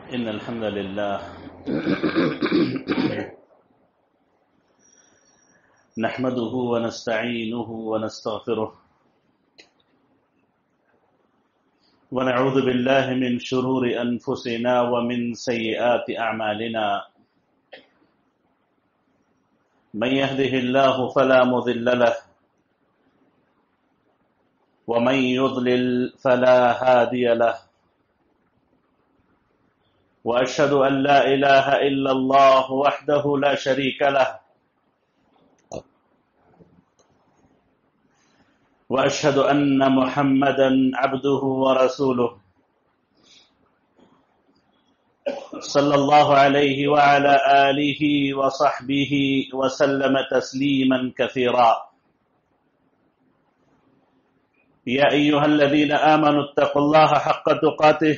إن الحمد لله نحمده ونستعينه ونستغفره ونعوذ بالله من شرور أنفسنا ومن سيئات أعمالنا من يهده الله فلا مضل له ومن يضلل فلا هادي له وأشهد أن لا إله إلا الله وحده لا شريك له وأشهد أن محمدا عبده ورسوله صلى الله عليه وعلى آله وصحبه وسلم تسليما كثيرا يا أيها الذين آمنوا اتقوا الله حق تقاته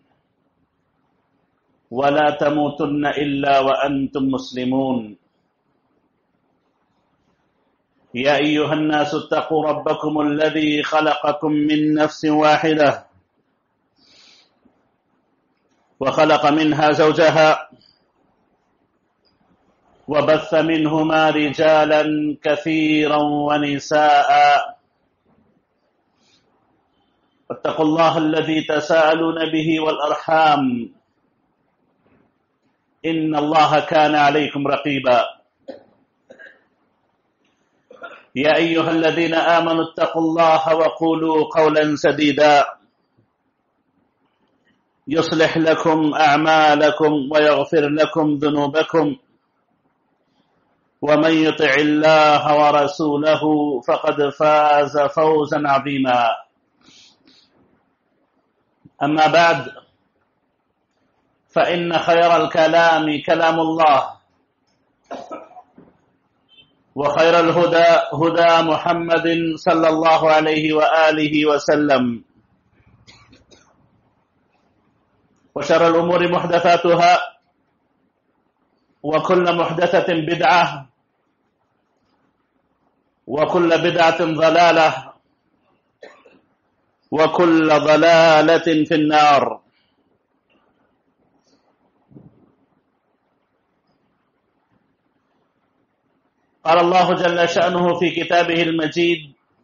ولا تموتن إلا وأنتم مسلمون يا أيها الناس اتقوا ربكم الذي خلقكم من نفس واحدة وخلق منها زوجها وبث منهما رجالا كثيرا ونساء واتقوا الله الذي تساءلون به والأرحام إن الله كان عليكم رقيبا يا أيها الذين آمنوا اتقوا الله وقولوا قولا سديدا يصلح لكم أعمالكم ويغفر لكم ذنوبكم ومن يطع الله ورسوله فقد فاز فوزا عظيما أما بعد فإن خير الكلام كلام الله وخير الهدى هدى محمد صلى الله عليه وآله وسلم وشر الأمور محدثاتها وكل محدثة بدعة وكل بدعة ضلالة وكل ضلالة في النار. قال الله جل شأنه في كتابه المجيد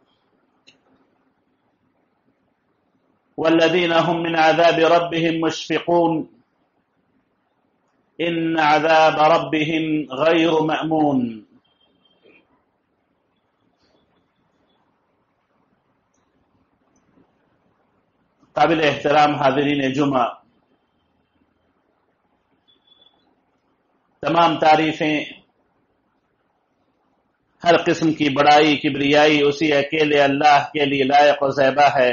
والذين هم من عذاب ربهم مشفقون إن عذاب ربهم غير مأمون. قابل احترام حاضرین جمعہ، تمام تعریفیں، ہر قسم کی بڑائی کبریائی اسی اکیلے اللہ کے لیے لائق و زیبا ہے،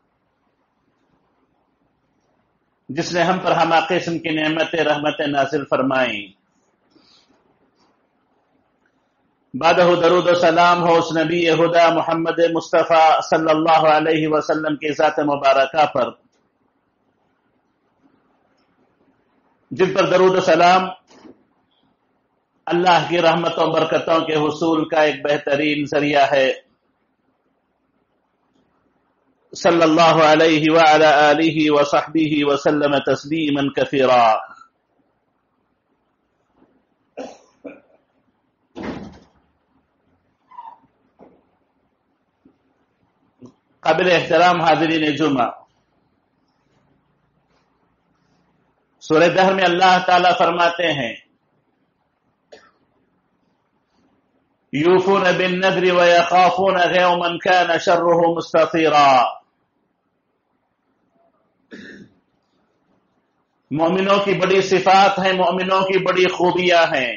جس نے ہم پر ہمہ قسم کی نعمتیں رحمتیں نازل فرمائیں۔ بعدہ درود و سلام ہو اس نبی ہدا محمد مصطفیٰ صلی اللہ علیہ وسلم کی ذات مبارکہ پر، جن پر درود و سلام اللہ کی رحمتوں برکتوں کے حصول کا ایک بہترین ذریعہ ہے۔ صلی اللہ علیہ وعلی آلہ وصحبہ وسلم تسلیما کثیرا۔ قابل احترام حاضرین جمعہ، سورہ دہر میں اللہ تعالیٰ فرماتے ہیں یوفون بالنذر ویخافون یوما کان شرہ مستطیرا۔ مومنوں کی بڑی صفات ہیں، مومنوں کی بڑی خوبیاں ہیں۔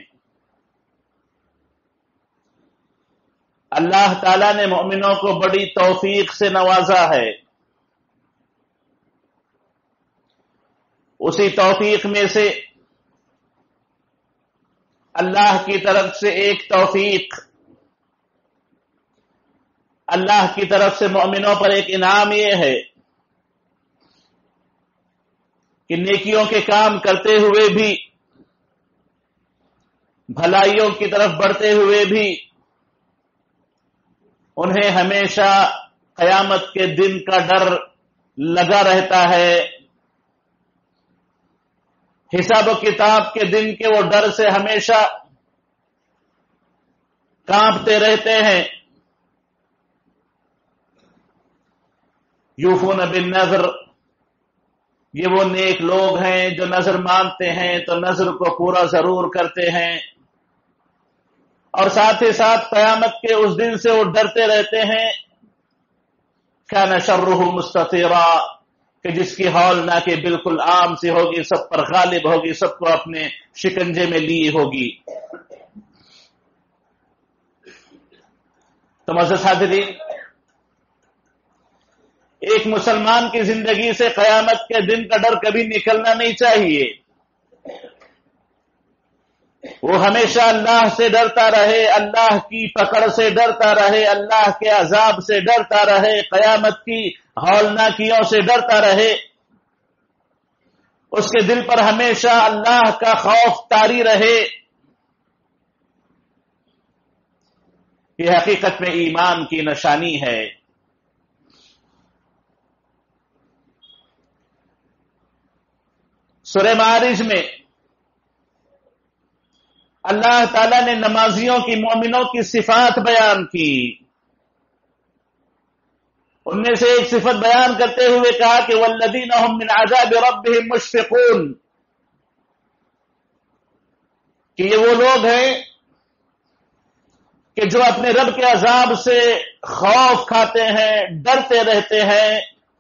اللہ تعالیٰ نے مومنوں کو بڑی توفیق سے نوازا ہے۔ اسی توفیق میں سے اللہ کی طرف سے ایک توفیق، اللہ کی طرف سے مومنوں پر ایک انعام یہ ہے کہ نیکیوں کے کام کرتے ہوئے بھی، بھلائیوں کی طرف بڑھتے ہوئے بھی انہیں ہمیشہ قیامت کے دن کا ڈر لگا رہتا ہے حساب و کتاب کے دن کے وہ ڈر سے ہمیشہ کانپتے رہتے ہیں. یوفون بالنذر، یہ وہ نیک لوگ ہیں جو نذر مانتے ہیں تو نذر کو پورا ضرور کرتے ہیں، اور ساتھ ہی ساتھ قیامت کے اس دن سے وہ ڈرتے رہتے ہیں. کان شرہ مستطیرا، کہ جس کی ہولناکی بالکل عام سی ہوگی، سب پر غالب ہوگی، سب کو اپنے شکنجے میں لی ہوگی. تو معزز حاضرین، ایک مسلمان کی زندگی سے قیامت کے دن کا ڈر کبھی نکلنا نہیں چاہیے. وہ ہمیشہ اللہ سے ڈرتا رہے، اللہ کی پکڑ سے ڈرتا رہے، اللہ کے عذاب سے ڈرتا رہے، قیامت کی ہولناکیوں سے ڈرتا رہے. اس کے دل پر ہمیشہ اللہ کا خوف طاری رہے. یہ حقیقت میں ایمان کی نشانی ہے. سورہ معارج میں اللہ تعالیٰ نے نمازیوں کی، مومنوں کی صفات بیان کی. ان میں سے ایک صفت بیان کرتے ہوئے کہا کہ والذین هم من عذاب ربهم مشفقون، کہ یہ وہ لوگ ہیں کہ جو اپنے رب کے عذاب سے خوف کھاتے ہیں، ڈرتے رہتے ہیں.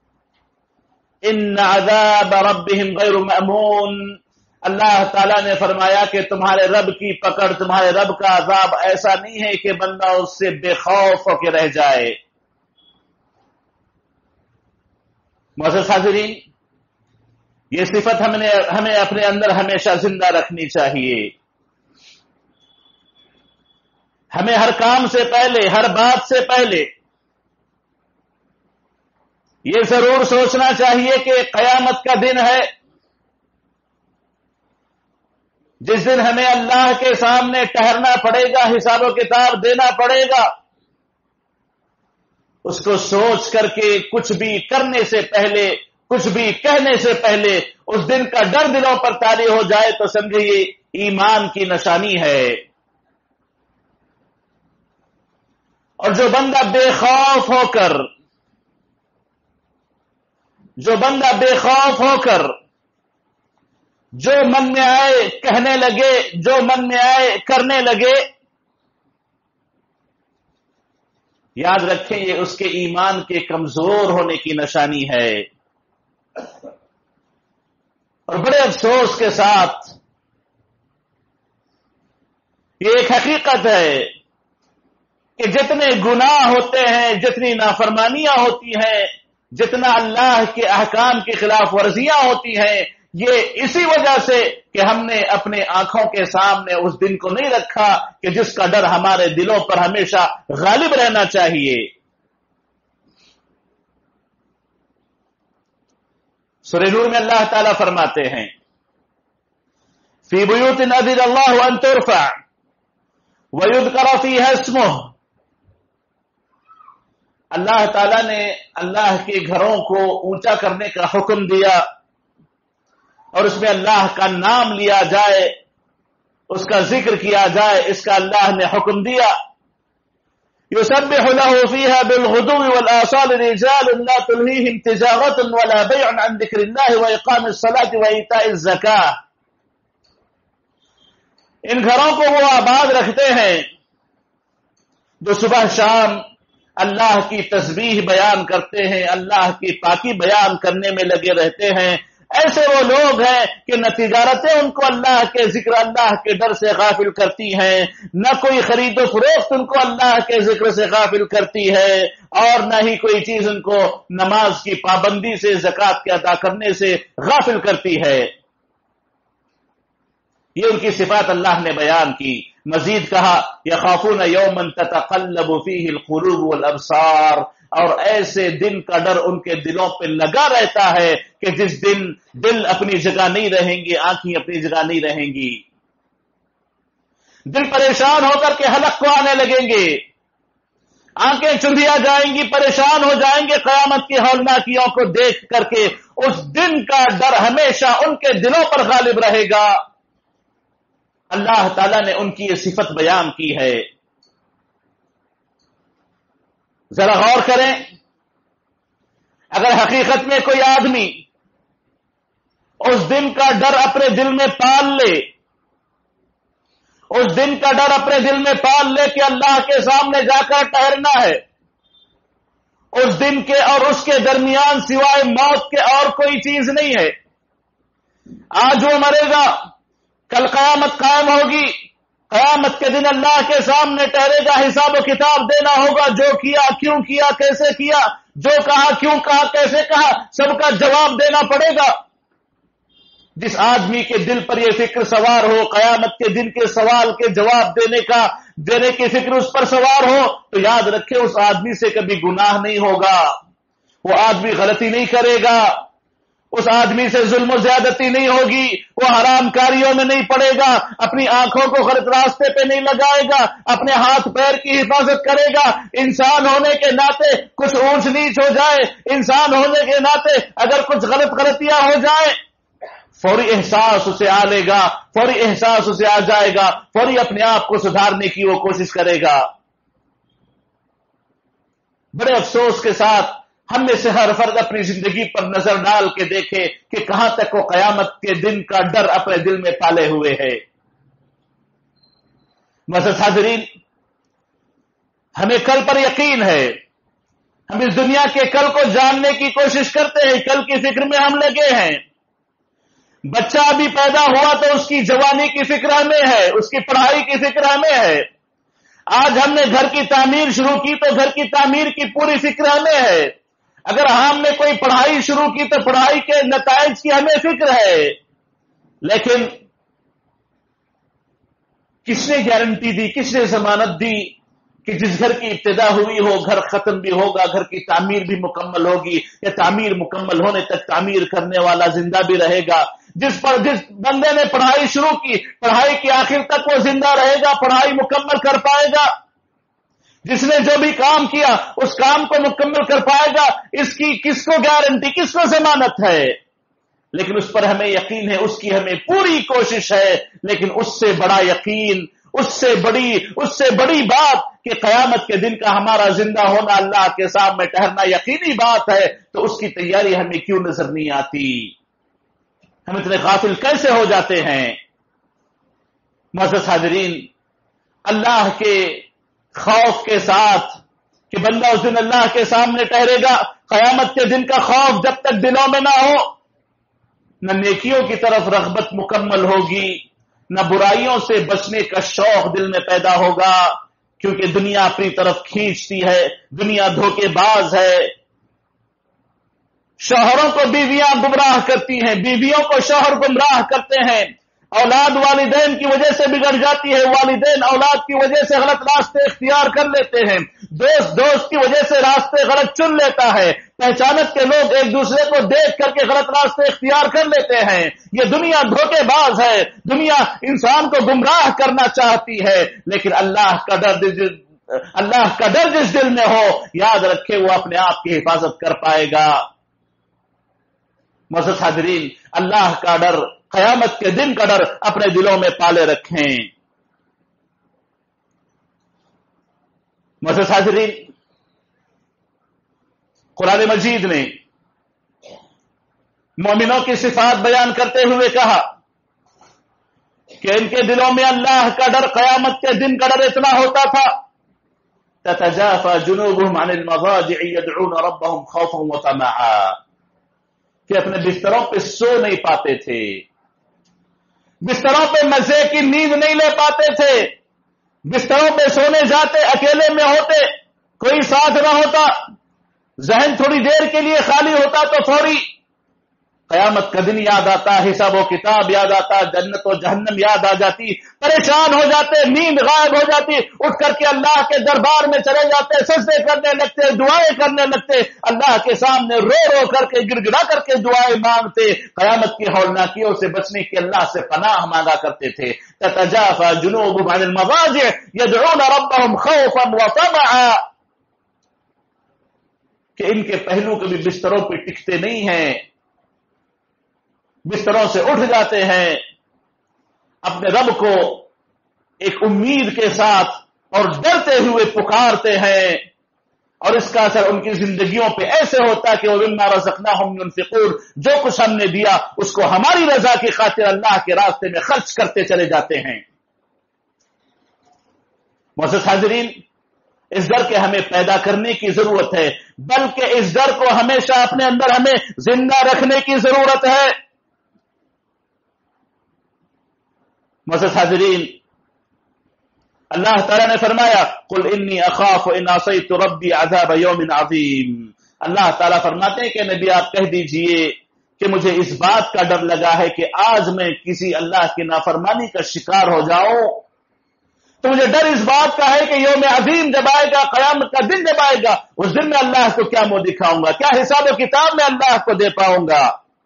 ان عذاب ربهم غیر مأمون، اللہ تعالیٰ نے فرمایا کہ تمہارے رب کی پکڑ، تمہارے رب کا عذاب ایسا نہیں ہے کہ بندہ اس سے بے خوف ہو کے رہ جائے. معزز حاضرین، یہ صفت ہمیں اپنے اندر ہمیشہ زندہ رکھنی چاہیے. ہمیں ہر کام سے پہلے، ہر بات سے پہلے یہ ضرور سوچنا چاہیے کہ قیامت کا دن ہے، جس دن ہمیں اللہ کے سامنے ٹھہرنا پڑے گا، حساب و کتاب دینا پڑے گا. اس کو سوچ کر کے کچھ بھی کرنے سے پہلے، کچھ بھی کہنے سے پہلے اس دن کا ڈر دلوں پر طاری ہو جائے تو سمجھیے ایمان کی نشانی ہے. اور جو بندہ بے خوف ہو کر، جو من میں آئے کہنے لگے، جو من میں آئے کرنے لگے، یاد رکھیں یہ اس کے ایمان کے کمزور ہونے کی نشانی ہے. اور بڑے افسوس کے ساتھ یہ ایک حقیقت ہے کہ جتنے گناہ ہوتے ہیں، جتنی نافرمانیاں ہوتی ہیں، جتنا اللہ کے احکام کی خلاف ورزیاں ہوتی ہیں، یہ اسی وجہ سے کہ ہم نے اپنے آنکھوں کے سامنے اس دن کو نہیں رکھا کہ جس کا ڈر ہمارے دلوں پر ہمیشہ غالب رہنا چاہیے. سورہ نور میں اللہ تعالیٰ فرماتے ہیں فی بیوت اذن اللہ ان ترفع ویذکر فیہا اسمہ، اللہ تعالیٰ نے اللہ کے گھروں کو اونچا کرنے کا حکم دیا اور اس میں اللہ کا نام لیا جائے، اس کا ذکر کیا جائے، اس کا اللہ نے حکم دیا. یسبح له فیہا بالغدو والآصال رجال لا تلہیہم تجارۃ ولا بیع عن ذکر اللہ واقام الصلاة وایتاء الزکاة. ان گھروں کو وہ آباد رکھتے ہیں جو صبح شام اللہ کی تسبیح بیان کرتے ہیں، اللہ کی پاکی بیان کرنے میں لگے رہتے ہیں. ایسے وہ لوگ ہیں کہ نہ تجارتیں ان کو اللہ کے ذکر، اللہ کے ڈر سے غافل کرتی ہیں، نہ کوئی خرید و فروخت ان کو اللہ کے ذکر سے غافل کرتی ہے، اور نہ ہی کوئی چیز ان کو نماز کی پابندی سے، زکوٰۃ کے ادا کرنے سے غافل کرتی ہے. یہ ان کی صفات اللہ نے بیان کی. مزید کہا یخافون یوما تتقلب فیہ القلوب والابصار، اور ایسے دن کا ڈر ان کے دلوں پہ لگا رہتا ہے کہ جس دن دل اپنی جگہ نہیں رہیں گی، آنکھیں اپنی جگہ نہیں رہیں گی، دل پریشان ہو کر کے حلق کو آنے لگیں گے. آنکھیں چندیا جائیں گی، پریشان ہو جائیں گے قیامت کی ہولناکیوں کو دیکھ کر کے۔ اس دن کا ڈر ہمیشہ ان کے دلوں پر غالب رہے گا۔ اللہ تعالیٰ نے ان کی یہ صفت بیان کی ہے۔ ذرا غور کریں، اگر حقیقت میں کوئی آدمی اس دن کا ڈر اپنے دل میں پال لے، اس دن کا ڈر اپنے دل میں پال لے کہ اللہ کے سامنے جا کر ٹھہرنا ہے، اس دن کے اور اس کے درمیان سوائے موت کے اور کوئی چیز نہیں ہے۔ آج وہ مرے گا، کل قیامت قائم ہوگی، قیامت کے دن اللہ کے سامنے ٹھہرے گا، حساب و کتاب دینا ہوگا، جو کیا، کیوں کیا، کیسے کیا، جو کہا، کیوں کہا، کیسے کہا، سب کا جواب دینا پڑے گا۔ جس آدمی کے دل پر یہ فکر سوار ہو، قیامت کے دن کے سوال کے جواب دینے کی فکر اس پر سوار ہو، تو یاد رکھے اس آدمی سے کبھی گناہ نہیں ہوگا، وہ آدمی غلطی نہیں کرے گا، اس آدمی سے ظلم و زیادتی نہیں ہوگی، وہ حرام کاریوں میں نہیں پڑے گا، اپنی آنکھوں کو غلط راستے پہ نہیں لگائے گا، اپنے ہاتھ پیر کی حفاظت کرے گا۔ انسان ہونے کے ناطے کچھ اونچ نیچ ہو جائے، انسان ہونے کے ناطے اگر کچھ غلطیاں ہو جائیں، فوری احساس اسے آ لے گا، فوری احساس اسے آ جائے گا، فوری اپنے آپ کو سدھارنے کی وہ کوشش کرے گا۔ بڑے افسوس کے ساتھ ہم میں سے ہر فرد اپنی زندگی پر نظر ڈال کے دیکھے کہ کہاں تک وہ قیامت کے دن کا ڈر اپنے دل میں پالے ہوئے ہے۔ معزز حاضرین، ہمیں کل پر یقین ہے، ہم اس دنیا کے کل کو جاننے کی کوشش کرتے ہیں، کل کی فکر میں ہم لگے ہیں۔ بچہ ابھی پیدا ہوا تو اس کی جوانی کی فکر ہمیں ہے، اس کی پڑھائی کی فکر ہمیں ہے۔ آج ہم نے گھر کی تعمیر شروع کی تو گھر کی تعمیر کی پوری فکر ہمیں ہے۔ اگر ہم نے کوئی پڑھائی شروع کی تو پڑھائی کے نتائج کی ہمیں فکر ہے، لیکن کس نے گارنٹی دی، کس نے ضمانت دی کہ جس گھر کی ابتدا ہوئی ہو گھر ختم بھی ہوگا، گھر کی تعمیر بھی مکمل ہوگی، یا تعمیر مکمل ہونے تک تعمیر کرنے والا زندہ بھی رہے گا؟ جس بندے نے پڑھائی شروع کی، پڑھائی کے آخر تک وہ زندہ رہے گا، پڑھائی مکمل کر پائے گا؟ جس نے جو بھی کام کیا اس کام کو مکمل کر پائے گا؟ اس کی کس کو گارنٹی، کس کو ضمانت ہے؟ لیکن اس پر ہمیں یقین ہے، اس کی ہمیں پوری کوشش ہے، لیکن اس سے بڑا یقین، اس سے بڑی بات کہ قیامت کے دن کا ہمارا زندہ ہونا، اللہ کے سامنے ٹھہرنا یقینی بات ہے، تو اس کی تیاری ہمیں کیوں نظر نہیں آتی؟ ہم اتنے غافل کیسے ہو جاتے ہیں؟ معزز حاضرین، اللہ کے خوف کے ساتھ کہ بندہ اس دن اللہ کے سامنے ٹھہرے گا، قیامت کے دن کا خوف جب تک دلوں میں نہ ہو، نہ نیکیوں کی طرف رغبت مکمل ہوگی، نہ برائیوں سے بچنے کا شوق دل میں پیدا ہوگا، کیونکہ دنیا اپنی طرف کھینچتی ہے، دنیا دھوکے باز ہے۔ شوہروں کو بیویاں گمراہ کرتی ہیں، بیویوں کو شوہر گمراہ کرتے ہیں، اولاد والدین کی وجہ سے بگڑ جاتی ہے، والدین اولاد کی وجہ سے غلط راستے اختیار کر لیتے ہیں، دوست کی وجہ سے راستے غلط چن لیتا ہے، پہچانت کے لوگ ایک دوسرے کو دیکھ کر کے غلط راستے اختیار کر لیتے ہیں۔ یہ دنیا دھوکے باز ہے، دنیا انسان کو گمراہ کرنا چاہتی ہے، لیکن اللہ کا ڈر جس دل میں ہو، یاد رکھے وہ اپنے آپ کی حفاظت کر پائے گا۔ معزز حاضرین، اللہ کا ڈر، قیامت کے دن کا ڈر اپنے دلوں میں پالے رکھیں۔ معزز حاضرین، قرآن مجید نے مومنوں کی صفات بیان کرتے ہوئے کہا کہ ان کے دلوں میں اللہ کا ڈر، قیامت کے دن کا ڈر اتنا ہوتا تھا، تتجافى جنوبهم عن المضاجع يدعون ربهم خوفا وطمعا، کہ اپنے بستروں پہ سو نہیں پاتے تھے، بستروں پہ مزے کی نیند نہیں لے پاتے تھے، بستروں پہ سونے جاتے، اکیلے میں ہوتے، کوئی ساتھ نہ ہوتا، ذہن تھوڑی دیر کے لیے خالی ہوتا تو فوری قیامت کا دن یاد آتا، حساب و کتاب یاد آتا، جنت و جہنم یاد آ جاتی، پریشان ہو جاتے، نیند غائب ہو جاتی، اٹھ کر کے اللہ کے دربار میں چلے جاتے، سجدے کرنے لگتے، دعائیں کرنے لگتے، اللہ کے سامنے رو رو کر کے، گڑ گڑا کر کے دعائیں مانگتے، قیامت کی ہولناکیوں سے بچنے کی اللہ سے پناہ مانگا کرتے تھے۔ تتجافى جنوبهم عن المضاجع يدعون ربهم خوفا وطمعا، کہ ان کے پہلو کبھی بستروں پہ ٹکتے نہیں ہیں، بستروں سے اٹھ جاتے ہیں، اپنے رب کو ایک امید کے ساتھ اور ڈرتے ہوئے پکارتے ہیں، اور اس کا اثر ان کی زندگیوں پہ ایسے ہوتا ہے کہ وَمِمَّا رَزَقْنَاهُمْ يُنْفِقُونَ، جو کچھ ہم نے دیا اس کو ہماری رضا کی خاطر اللہ کے راستے میں خرچ کرتے چلے جاتے ہیں۔ معزز حاضرین، اس ڈر کے ہمیں پیدا کرنے کی ضرورت ہے، بلکہ اس ڈر کو ہمیشہ اپنے اندر ہمیں زندہ رکھنے کی ضرورت ہے۔ معزز حاضرین، اللہ تعالیٰ نے فرمایا قل انی اخاف ان عصیت ربی عذاب یوم عظیم۔ اللہ تعالیٰ فرماتے ہیں کہ نبی آپ کہہ دیجئے کہ مجھے اس بات کا ڈر لگا ہے کہ آج میں کسی اللہ کی نافرمانی کا شکار ہو جاؤں، تو مجھے ڈر اس بات کا ہے کہ یوم عظیم جب آئے گا، قیامت کا دن جب آئے گا، اس دن میں اللہ کو کیا منہ دکھاؤں گا، کیا حساب و کتاب میں اللہ کو دے پاؤں گا۔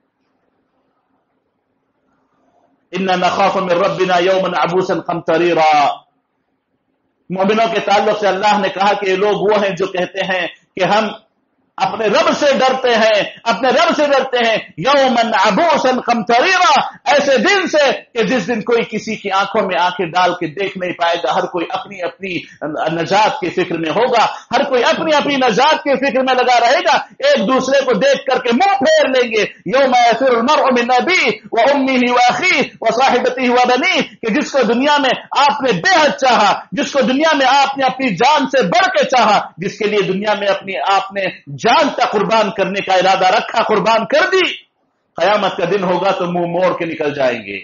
انا نخاف من ربنا یوما عبوسا قمطریرا۔ مومنوں کے تعلق سے اللہ نے کہا کہ یہ لوگ وہ ہیں جو کہتے ہیں کہ ہم اپنے رب سے ڈرتے ہیں، اپنے رب سے ڈرتے ہیں، یوما عبوسا قمطریرا، ایسے دن سے کہ جس دن کوئی کسی کی آنکھوں میں آنکھیں ڈال کے دیکھ نہیں پائے گا، ہر کوئی اپنی اپنی نجات کی فکر میں ہوگا، ہر کوئی اپنی اپنی نجات کی فکر میں لگا رہے گا، ایک دوسرے کو دیکھ کر کے منہ پھیر لیں گے۔ یوم یفر المرء من ابیہ وامہ واخیہ وصاحبتہ وبنیہ، کہ جس کو دنیا میں آپ نے بے حد چاہا، جس کو دنیا میں آپ نے اپنی جان سے بڑھ کے چاہا، جس کے لیے دنیا میں آپ نے جان تک قربان کرنے کا ارادہ رکھا، قربان کر دی، قیامت کا دن ہوگا تو منہ موڑ کے نکل جائیں گے۔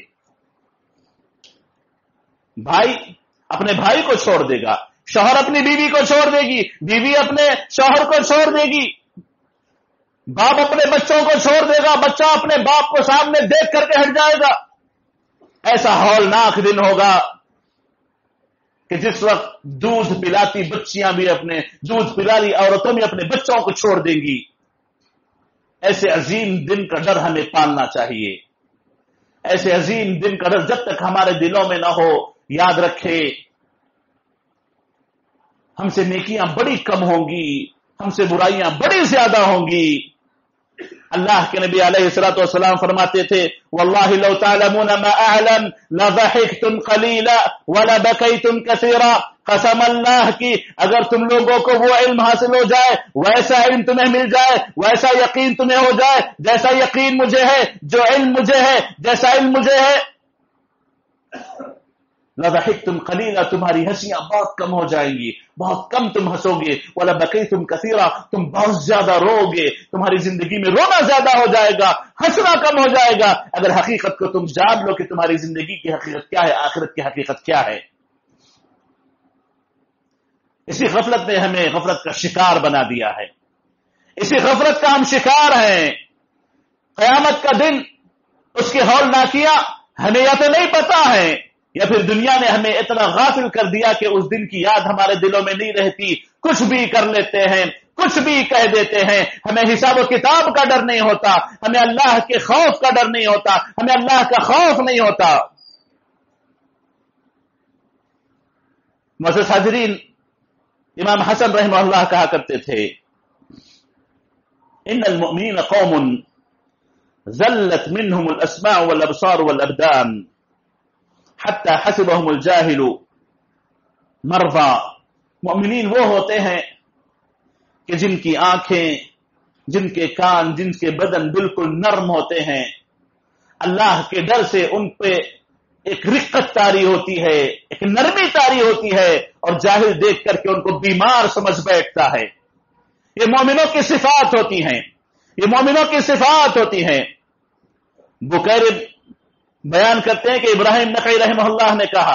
بھائی اپنے بھائی کو چھوڑ دے گا، شوہر اپنی بیوی کو چھوڑ دے گی، بیوی اپنے شوہر کو چھوڑ دے گی، باپ اپنے بچوں کو چھوڑ دے گا، بچہ اپنے باپ کو سامنے دیکھ کر کے ہٹ جائے گا۔ ایسا ہولناک دن ہوگا کہ جس وقت دودھ پلاتی بچیاں بھی اپنے دودھ پلاتی عورتوں بھی اپنے بچوں کو چھوڑ دیں گی۔ ایسے عظیم دن کا ڈر ہمیں پالنا چاہیے، ایسے عظیم دن کا ڈر جب تک ہمارے دلوں میں نہ ہو، یاد رکھے ہم سے نیکیاں بڑی کم ہوں گی، ہم سے برائیاں بڑی زیادہ ہوں گی۔ اللہ کے نبی علیہ الصلوۃ والسلام فرماتے تھے واللہ لو تعلمون ما اعلم لضحكتم قليلا ولبكيتم كثيرا، قسم اللہ کی اگر تم لوگوں کو وہ علم حاصل ہو جائے، ویسا علم تمہیں مل جائے، ویسا یقین تمہیں ہو جائے جیسا یقین مجھے ہے، جو علم مجھے ہے، جیسا علم مجھے ہے، لضحكتم قليلا، تمہاری ہنسیاں بہت کم ہو جائیں گی، بہت کم تم ہنسو گے، ولبكيتم كثيرا، تم بہت زیادہ رو گے، تمہاری زندگی میں رونا زیادہ ہو جائے گا، ہنسنا کم ہو جائے گا، اگر حقیقت کو تم جان لو کہ تمہاری زندگی کی حقیقت کیا ہے، آخرت کی حقیقت کیا ہے۔ اسی غفلت نے ہمیں غفلت کا شکار بنا دیا ہے، اسی غفلت کا ہم شکار ہیں۔ قیامت کا دن، اس کی ہولناکیاں ہمیں یا تو نہیں پتا ہے، یا پھر دنیا نے ہمیں اتنا غافل کر دیا کہ اس دن کی یاد ہمارے دلوں میں نہیں رہتی، کچھ بھی کر لیتے ہیں، کچھ بھی کہہ دیتے ہیں، ہمیں حساب و کتاب کا ڈر نہیں ہوتا، ہمیں اللہ کے خوف کا ڈر نہیں ہوتا، ہمیں اللہ کا خوف نہیں ہوتا۔ معزز حاضرین، امام حسن رحمہ اللہ کہا کرتے تھے ان المؤمنین قوم زلت منهم الاسماع والابصار والابدان حتى حسبهم الجاهل مرضى، مومنین وہ ہوتے ہیں کہ جن کی آنکھیں، جن کے کان، جن کے بدن بالکل نرم ہوتے ہیں، اللہ کے ڈر سے ان پہ ایک رقت طاری ہوتی ہے، ایک نرمی طاری ہوتی ہے، اور جاہل دیکھ کر کے ان کو بیمار سمجھ بیٹھتا ہے۔ یہ مومنوں کی صفات ہوتی ہیں، یہ مومنوں کی صفات ہوتی ہیں۔ بکیر بیان کرتے ہیں کہ ابراہیم نخعی رحمہ اللہ نے کہا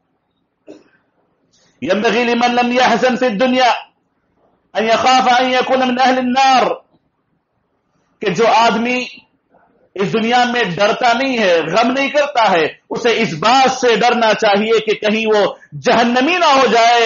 ينبغي لمن لم يحزن في الدنيا ان يخاف ان يكون من اهل النار، کہ جو آدمی اس دنیا میں ڈرتا نہیں ہے، غم نہیں کرتا ہے، اسے اس بات سے ڈرنا چاہیے کہ کہیں وہ جہنمی نہ ہو جائے۔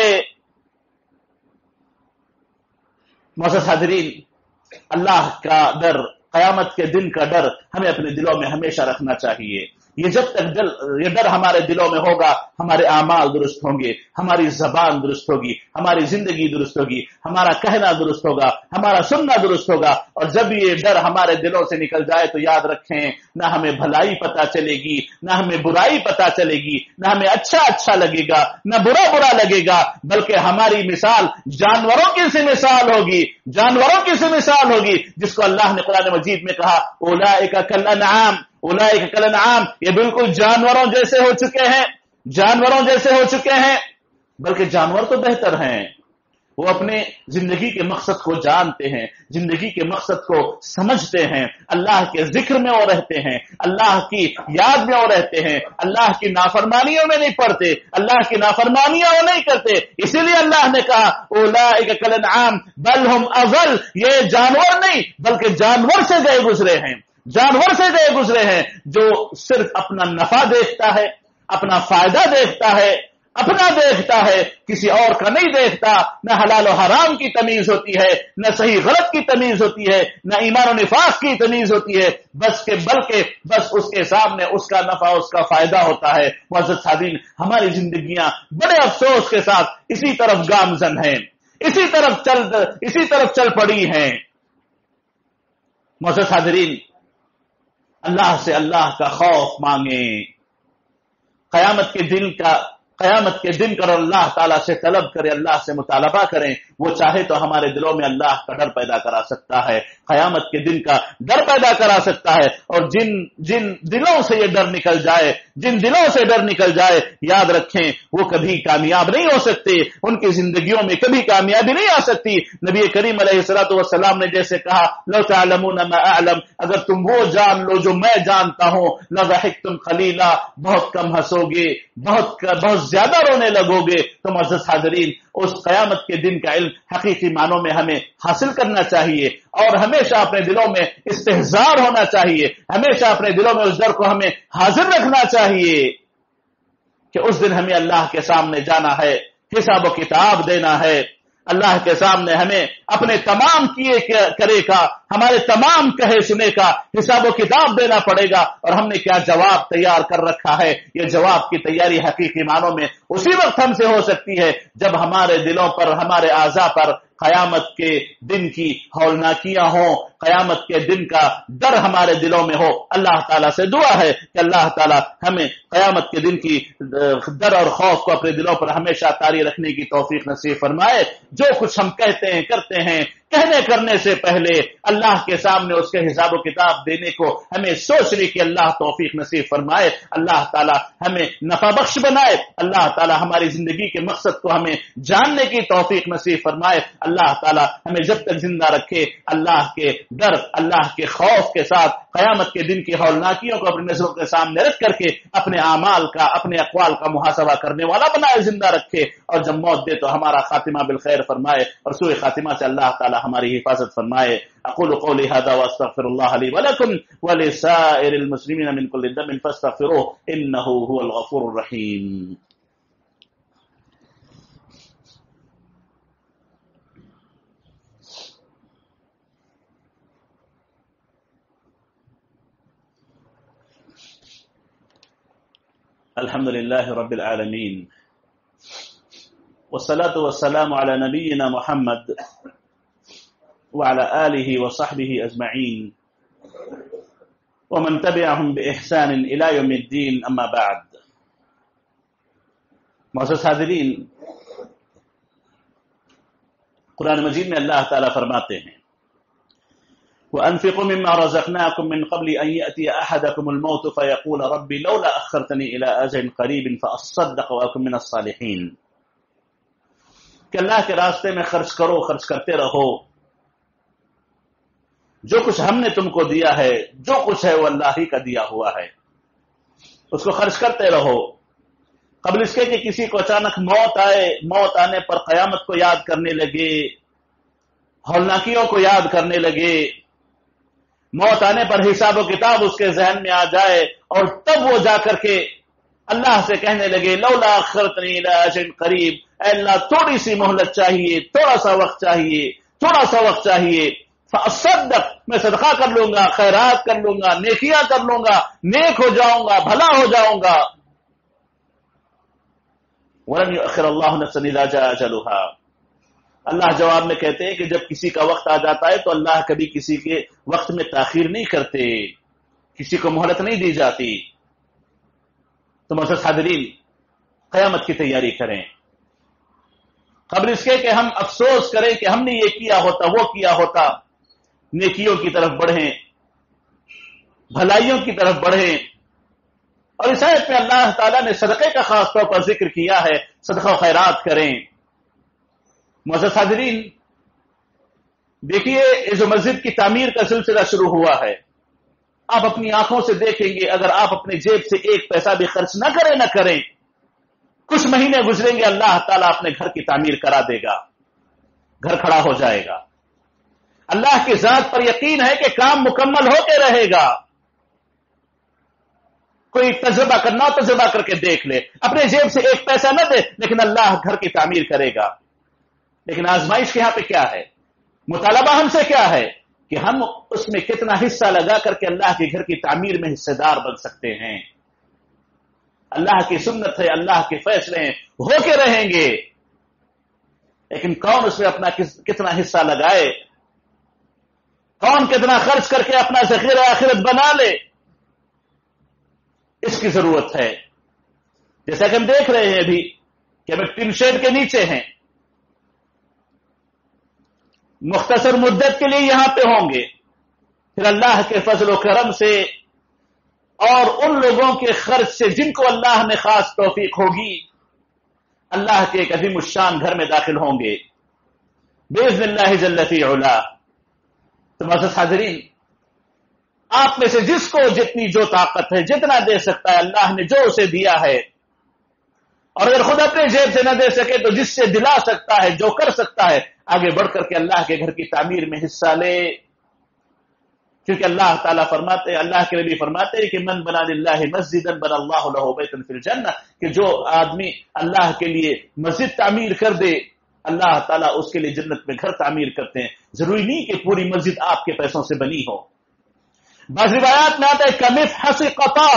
معزز حاضرین، اللہ کا ڈر، قیامت کے دن کا ڈر ہمیں اپنے دلوں میں ہمیشہ رکھنا چاہیے۔ یہ جب تک یہ ڈر ہمارے دلوں میں ہوگا، ہمارے اعمال درست ہوں گے، ہماری زبان درست ہوگی، ہماری زندگی درست ہوگی، ہمارا کہنا درست ہوگا، ہمارا سننا درست ہوگا۔ اور جب یہ ڈر ہمارے دلوں سے نکل جائے تو یاد رکھیں، نہ ہمیں بھلائی پتہ چلے گی، نہ ہمیں برائی پتہ چلے گی، نہ ہمیں اچھا لگے گا، نہ برا لگے گا، بلکہ ہماری مثال جانوروں کی سی مثال ہوگی، جانوروں کی سی مثال ہوگی، جس کو اللہ نے قرآن مجید میں کہا اولئک کالانعام، اولئک کالانعام، یہ بالکل جانوروں جیسے ہو چکے ہیں، جانوروں جیسے ہو چکے ہیں، بلکہ جانور تو بہتر ہیں، وہ اپنے زندگی کے مقصد کو جانتے ہیں، زندگی کے مقصد کو سمجھتے ہیں، اللہ کے ذکر میں وہ رہتے ہیں، اللہ کی یاد میں وہ رہتے ہیں، اللہ کی نافرمانیوں میں نہیں پڑتے، اللہ کی نافرمانیاں وہ نہیں کرتے۔ اسی لیے اللہ نے کہا اولئک کالانعام بل ہم اضل، یہ جانور نہیں بلکہ جانور سے گئے گزرے ہیں، جانور سے گئے گزرے ہیں، جو صرف اپنا نفع دیکھتا ہے، اپنا فائدہ دیکھتا ہے، اپنا دیکھتا ہے، کسی اور کا نہیں دیکھتا، نہ حلال و حرام کی تمیز ہوتی ہے، نہ صحیح غلط کی تمیز ہوتی ہے، نہ ایمان و نفاق کی تمیز ہوتی ہے، بلکہ بس اس کے سامنے اس کا نفع، اس کا فائدہ ہوتا ہے۔ معزز حاضرین، ہماری زندگیاں بڑے افسوس کے ساتھ اسی طرف گامزن ہیں، اسی طرف چل پڑی ہیں۔ معزز حاضرین، اللہ سے اللہ کا خوف مانگیں، قیامت کے دن کر اللہ تعالیٰ سے طلب کریں، اللہ سے مطالبہ کریں، وہ چاہے تو ہمارے دلوں میں اللہ کا ڈر پیدا کرا سکتا ہے، قیامت کے دن کا ڈر پیدا کرا سکتا ہے۔ اور جن دلوں سے یہ ڈر نکل جائے، جن دلوں سے ڈر نکل جائے، یاد رکھیں وہ کبھی کامیاب نہیں ہو سکتے، ان کی زندگیوں میں کبھی کامیابی نہیں آ سکتی۔ نبی کریم علیہ الصلوۃ والسلام نے جیسے کہا لو تعلمون ما اعلم، اگر تم وہ جان لو جو میں جانتا ہوں، لضحکتم قلیلا، بہت کم ہنسو گے، بہت زیادہ رونے لگو گے۔ تو معزز حاضرین، اس قیامت کے دن کا علم حقیقی معنوں میں ہمیں حاصل کرنا چاہیے، اور ہمیشہ اپنے دلوں میں استحضار ہونا چاہیے، ہمیشہ اپنے دلوں میں اس ڈر کو ہمیں حاضر رکھنا چاہیے کہ اس دن ہمیں اللہ کے سامنے جانا ہے، حساب و کتاب دینا ہے، اللہ کے سامنے ہمیں اپنے تمام کیے کرے کا، ہمارے تمام کہے سنے کا حساب و کتاب دینا پڑے گا، اور ہم نے کیا جواب تیار کر رکھا ہے۔ یہ جواب کی تیاری حقیقی معنوں میں اسی وقت ہم سے ہو سکتی ہے جب ہمارے دلوں پر، ہمارے اعضاء پر قیامت کے دن کی ہولناکیاں ہوں، قیامت کے دن کا ڈر ہمارے دلوں میں ہو۔ اللہ تعالیٰ سے دعا ہے کہ اللہ تعالیٰ ہمیں قیامت کے دن کی ڈر اور خوف کو اپنے دلوں پر ہمیشہ طاری رکھنے کی توفیق نصیب فرمائے۔ جو کچھ ہم کہتے ہیں کرتے ہیں، کہنے کرنے سے پہلے اللہ کے سامنے اس کے حساب و کتاب دینے کو ہمیں سوچنے کی اللہ توفیق نصیب فرمائے۔ اللہ تعالیٰ ہمیں نفع بخش بنائے، اللہ تعالیٰ ہماری زندگی کے مقصد کو ہمیں جاننے کی توفیق نصیب فرمائے۔ اللہ تعالیٰ ہمیں جب تک زندہ رکھے اللہ کے ڈر، اللہ کے خوف کے ساتھ قیامت کے دن کی ہولناکیوں کو اپنی نظروں کے سامنے رکھ کر کے اپنے اعمال کا، اپنے اقوال کا محاسبہ کرنے والا بنائے، زندہ رکھے، اور جب موت دے تو ہمارا خاتمہ بالخیر فرمائے، اور سوء خاتمہ سے اللہ تعالی ہماری حفاظت فرمائے۔ اقول قولی هذا واستغفر الله لي ولكم ولسائر المسلمين من كل ذنب فاستغفروه انه هو الغفور الرحيم۔ الحمد لله رب العالمين، والصلاة والسلام على نبينا محمد وعلى آله وصحبه أجمعين ومن تبعهم بإحسان إلى يوم الدين، أما بعد۔ معزز حاضرین، قرآن مجید میں اللہ تعالیٰ فرماتے ہیں وَأَنفِقُوا مِمَّا رَزَقْنَاكُم مِّن قَبْلِ أَن يَأْتِيَ أَحَدَكُمُ الْمَوْتُ فَيَقُولَ رَبِّ لَوْلَا أَخَّرْتَنِي إِلَىٰ أَجَلٍ قَرِيبٍ فَأَصَّدَّقَ وَأَكُن مِّنَ الصَّالِحِينَ، کہ اللہ کے راستے میں خرچ کرو، خرچ کرتے رہو، جو کچھ ہم نے تم کو دیا ہے، جو کچھ ہے وہ اللہ ہی کا دیا ہوا ہے، اس کو خرچ کرتے رہو قبل اس کے کہ کسی کو اچانک موت آئے، موت آنے پر قیامت کو یاد کرنے لگے، ہولناکیوں کو یاد کرنے لگے، موت آنے پر حساب و کتاب اس کے ذہن میں آ جائے، اور تب وہ جا کر کے اللہ سے کہنے لگے لولا اخرتنی الی اجل قریب، اے اللہ تھوڑی سی مہلت چاہیے، تھوڑا سا وقت چاہیے، تھوڑا سا وقت چاہیے، فأصدق، میں صدقہ کر لوں گا، خیرات کر لوں گا، نیکیاں کر لوں گا، نیک ہو جاؤں گا، بھلا ہو جاؤں گا. وَلَنْ يُؤَخِّرَ اللَّهُ نَفْسًا إِذَا جَاءَ أَجَلُهَا. اللہ جواب میں کہتے ہیں کہ جب کسی کا وقت آ جاتا ہے تو اللہ کبھی کسی کے وقت میں تاخیر نہیں کرتے، کسی کو مہلت نہیں دی جاتی. تو معزز حاضرین، قیامت کی تیاری کریں قبل اس کے کہ ہم افسوس کریں کہ ہم نے یہ کیا ہوتا، وہ کیا ہوتا. نیکیوں کی طرف بڑھیں، بھلائیوں کی طرف بڑھیں. اور اس آیت میں اللہ تعالیٰ نے صدقے کا خاص طور پر ذکر کیا ہے. صدقہ و خیرات کریں. معزز حاضرین، دیکھیے جو مسجد کی تعمیر کا سلسلہ شروع ہوا ہے، آپ اپنی آنکھوں سے دیکھیں گے اگر آپ اپنے جیب سے ایک پیسہ بھی خرچ نہ کریں کچھ مہینے گزریں گے اللہ تعالیٰ اپنے گھر کی تعمیر کرا دے گا، گھر کھڑا ہو جائے گا. اللہ کی ذات پر یقین ہے کہ کام مکمل ہو کے رہے گا. کوئی تجربہ کرنا تجربہ کر کے دیکھ لے، اپنے جیب سے ایک پیسہ نہ دے لیکن اللہ گھر کی تعمیر کرے گا. لیکن آزمائش کے یہاں پہ کیا ہے، مطالبہ ہم سے کیا ہے کہ ہم اس میں کتنا حصہ لگا کر کے اللہ کے گھر کی تعمیر میں حصے دار بن سکتے ہیں. اللہ کی سنت ہے، اللہ کے فیصلے ہیں، ہو کے رہیں گے. لیکن کون اس میں اپنا کتنا حصہ لگائے، کون کتنا خرچ کر کے اپنا ذخیرہ آخرت بنا لے، اس کی ضرورت ہے. جیسا کہ ہم دیکھ رہے ہیں ابھی کہ ہم ٹن شیڈ کے نیچے ہیں، مختصر مدت کے لیے یہاں پہ ہوں گے، پھر اللہ کے فضل و کرم سے اور ان لوگوں کے خرچ سے جن کو اللہ نے خاص توفیق ہوگی، اللہ کے ایک عظیم الشان گھر میں داخل ہوں گے باذن اللہ جل فی علا. تو معزز حاضرین، آپ میں سے جس کو جتنی جو طاقت ہے، جتنا دے سکتا ہے، اللہ نے جو اسے دیا ہے، اور اگر خود اپنے جیب سے نہ دے سکے تو جس سے دلا سکتا ہے، جو کر سکتا ہے، آگے بڑھ کر کے اللہ کے گھر کی تعمیر میں حصہ لے. کیونکہ اللہ تعالیٰ فرماتے، اللہ کے نبی فرماتے ہیں کہ من بنا للہ مسجدا بنا اللہ لہ بیتا فی الجنہ، کہ جو آدمی اللہ کے لیے مسجد تعمیر کر دے، اللہ تعالیٰ اس کے لیے جنت میں گھر تعمیر کرتے ہیں. ضروری نہیں کہ پوری مسجد آپ کے پیسوں سے بنی ہو. بعض روایات میں آتا ہے کمفحص قطا،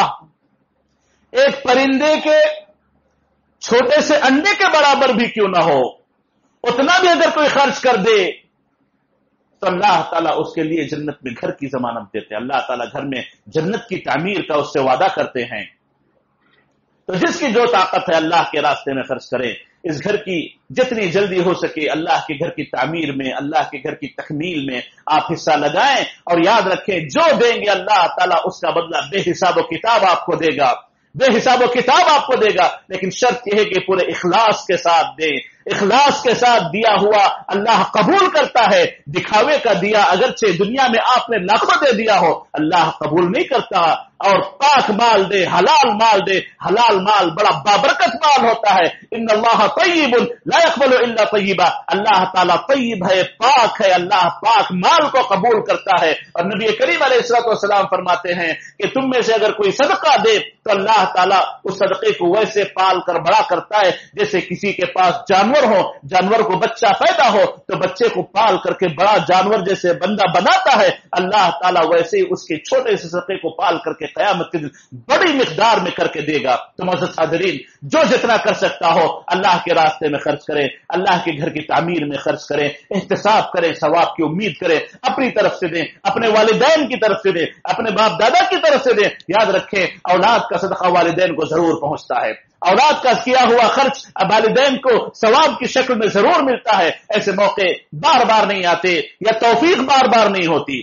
ایک پرندے کے چھوٹے سے انڈے کے برابر بھی کیوں نہ ہو، اتنا بھی اگر کوئی خرچ کر دے تو اللہ تعالیٰ اس کے لیے جنت میں گھر کی ضمانت دیتے ہیں. اللہ تعالیٰ گھر میں جنت کی تعمیر کا اس سے وعدہ کرتے ہیں. تو جس کی جو طاقت ہے اللہ کے راستے میں خرچ کریں. اس گھر کی جتنی جلدی ہو سکے اللہ کے گھر کی تعمیر میں، اللہ کے گھر کی تکمیل میں آپ حصہ لگائیں. اور یاد رکھیں جو دیں گے اللہ تعالیٰ اس کا بدلہ بے حساب و کتاب آپ کو دے گا، بے حساب و کتاب آپ کو دے گا. لیکن شرط یہ ہے کہ پورے اخلاص کے ساتھ دیں. اخلاص کے ساتھ دیا ہوا اللہ قبول کرتا ہے. دکھاوے کا دیا اگرچہ دنیا میں آپ نے لاکھوں دے دیا ہو، اللہ قبول نہیں کرتا. اور پاک مال دے، حلال مال دے. حلال مال بڑا بابرکت مال ہوتا ہے. ان اللہ طیب لا يقبل الا طیبا، اللہ تعالیٰ طیب ہے، پاک ہے. اللہ پاک مال کو قبول کرتا ہے. اور نبی کریم علیہ الصلوۃ والسلام فرماتے ہیں کہ تم میں سے اگر کوئی صدقہ دے تو اللہ تعالیٰ اس صدقے کو ویسے پال کر بڑا کرتا ہے جیسے کسی کے پاس جانور ہو، جانور کو بچہ پیدا ہو تو بچے کو پال کر کے بڑا جانور جیسے بندہ بناتا ہے، اللہ تعالیٰ ویسے ہی اس کے چھوٹے سے صدقے کو پال کر کے قیامت کے دن بڑی مقدار میں کر کے دے گا. تو معزز حاضرین، جو جتنا کر سکتا ہو اللہ کے راستے میں خرچ کرے، اللہ کے گھر کی تعمیر میں خرچ کرے، احتساب کرے، ثواب کی امید کرے. اپنی طرف سے دیں، اپنے والدین کی طرف سے دیں، اپنے باپ دادا کی طرف سے دیں. یاد رکھیں اولاد کا صدقہ والدین کو ضرور پہنچتا ہے. اولاد کا کیا ہوا خرچ والدین کو ثواب کی شکل میں ضرور ملتا ہے. ایسے موقع بار بار نہیں آتے، یا توفیق بار بار نہیں ہوتی.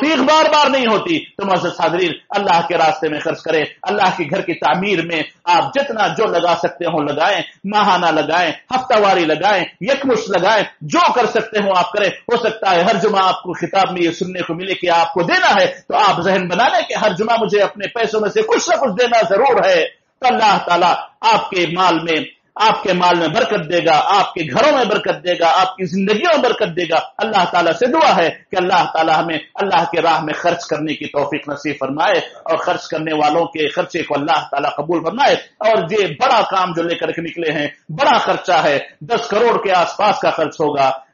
تو معزز حاضرین، اللہ کے راستے میں خرچ کریں. اللہ کے گھر کی تعمیر میں آپ جتنا جو لگا سکتے ہو لگائیں. ماہانہ لگائیں، ہفتہ واری لگائیں، یکمشت لگائیں، جو کر سکتے ہو آپ کریں. ہو سکتا ہے ہر جمعہ آپ کو خطاب میں یہ سننے کو ملے کہ آپ کو دینا ہے، تو آپ ذہن بنا لیں کہ ہر جمعہ مجھے اپنے پیسوں میں سے کچھ نہ کچھ دینا ضرور ہے. تو اللہ تعالیٰ آپ کے مال میں برکت دے گا، آپ کے گھروں میں برکت دے گا، آپ کی زندگیوں میں برکت دے گا. اللہ تعالیٰ سے دعا ہے کہ اللہ تعالیٰ ہمیں اللہ کے راہ میں خرچ کرنے کی توفیق نصیب فرمائے، اور خرچ کرنے والوں کے خرچے کو اللہ تعالیٰ قبول فرمائے. اور یہ بڑا کام جو لے کر کے نکلے ہیں، بڑا خرچہ ہے، 10 کروڑ کے آس پاس کا خرچ ہوگا.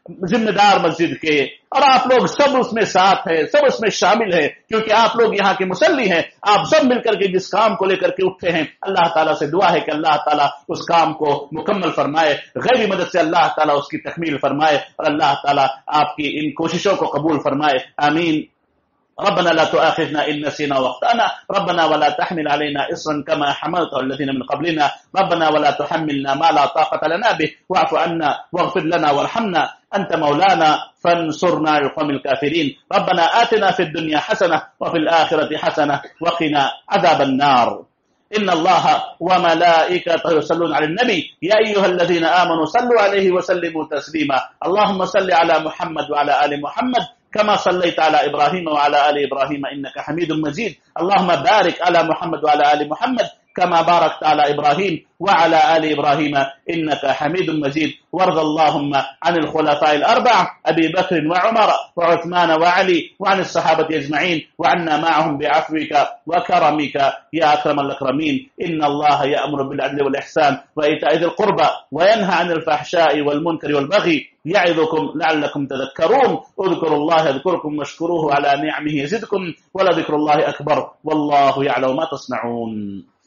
ذمہ دار مسجد کے، اور آپ لوگ سب اس میں ساتھ ہیں، سب اس میں شامل ہیں، کیونکہ آپ لوگ یہاں کے مصلی ہیں، آپ سب مل کر کے جس کام کو لے کر کے اٹھے ہیں، اللہ تعالیٰ سے دعا ہے کہ اللہ تعالیٰ اس کام کو مکمل فرمائے، غیبی مدد سے اللہ تعالیٰ اس کی تکمیل فرمائے، اور اللہ تعالیٰ آپ کی ان کوششوں کو قبول فرمائے، آمین۔ ربنا لا تؤاخذنا إن نسينا واخطأنا، ربنا ولا تحمل علينا إصرا كما حملته الذين من قبلنا، ربنا ولا تحملنا ما لا طاقة لنا به، واعف عنا واغفر لنا وارحمنا، أنت مولانا فانصرنا على القوم الكافرين، ربنا آتنا في الدنيا حسنة وفي الآخرة حسنة وقنا عذاب النار. إن الله وملائكته يصلون على النبي يا أيها الذين آمنوا صلوا عليه وسلموا تسليما، اللهم صل على محمد وعلى آل محمد كما صليت على إبراهيم وعلى آل إبراهيم إنك حميد مجيد، اللهم بارك على محمد وعلى آل محمد كما باركت على إبراهيم وعلى آل إبراهيم إنك حميد مجيد، وارض اللهم عن الخلفاء الأربعة أبي بكر وعمر وعثمان وعلي وعن الصحابة أجمعين، وعنا معهم بعفوك وكرمك يا أكرم الأكرمين. إن الله يأمر بالعدل والإحسان وإيتاء ذي القربى وينهى عن الفحشاء والمنكر والبغي يعظكم لعلكم تذكرون، اذكروا الله يذكركم واشكروه على نعمه يزدكم ولذكر الله أكبر والله يعلم ما تصنعون.